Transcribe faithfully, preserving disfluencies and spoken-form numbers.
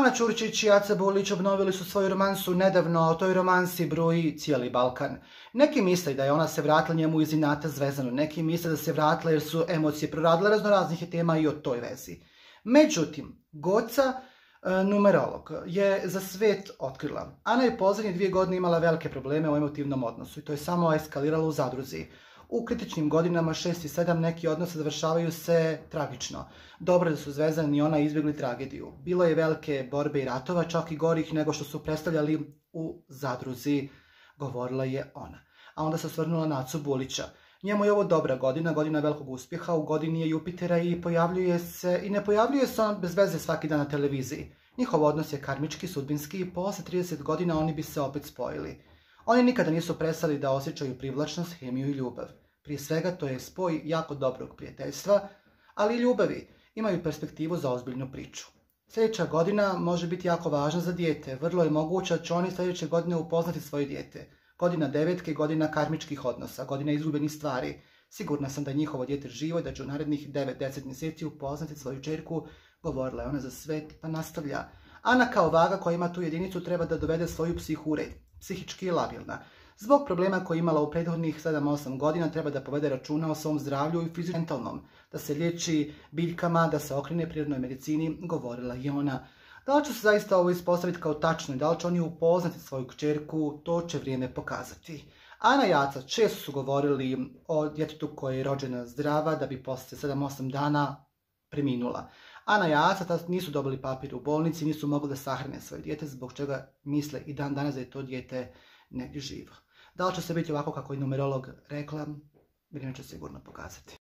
Ana Ćurčić i Aca Bulić obnovili su svoju romansu nedavno, o toj romansi bruji cijeli Balkan. Neki misle da je ona se vratila njemu iz inata zvezano, neki misle da se vratila jer su emocije proradile raznoraznih tema i o toj vezi. Međutim, Goca, numerolog, je za svet otkrila. Ana je posljednje dvije godine imala velike probleme u emotivnom odnosu i to je samo eskaliralo u zadruzi. U kritičnim godinama šest i sedam neki odnose završavaju se tragično. Dobro da su Zvezdan i ona izbjegli tragediju. Bilo je velike borbe i ratova, čak i gorih nego što su predstavljali u zadruzi, govorila je ona. A onda se osvrnula na Acu Bulića. Njemu je ovo dobra godina, godina velikog uspjeha, u godini je Jupitera i pojavljuje se, i ne pojavljuje se on bez veze svaki dan na televiziji. Njihov odnos je karmički, sudbinski i posle trideset godina oni bi se opet spojili. Oni nikada nisu prestali da osjećaju privlačnost, hemiju i ljubav. Prije svega to je spoj jako dobrog prijateljstva, ali i ljubavi. Imaju perspektivu za ozbiljnu priču. Sljedeća godina može biti jako važna za dijete. Vrlo je moguće da će oni sljedeće godine upoznati svoje dijete. Godina devetke, godina karmičkih odnosa, godina izgubljenih stvari. Sigurna sam da je njihovo dijete živo i da će u narednih devet do deset mjeseci upoznati svoju čerku, govorila je ona za svet, pa nastavlja. Ana kao vaga koja ima tu jedinicu treba da dovede svoju psihu u red. Psihički je labilna. Zbog problema koje je imala u prethodnih sedam osam godina treba da povede računa o svom zdravlju i fizičkom, da se liječi biljkama, da se okrene prirodnoj medicini, govorila je ona. Da li će se zaista ovo ispostaviti kao tačno i da li će oni upoznati svoju kćerku, to će vrijeme pokazati. Ana i Aca često su govorili o djetetu koje je rođena zdrava da bi poslije sedam osam dana preminula. Ana i Aca nisu dobili papir u bolnici, nisu mogli da sahrane svoje dijete, zbog čega misle i dan danas da je to dijete negdje živo. Da li će se biti ovako kako je numerolog rekla, vrijeme će sigurno pokazati.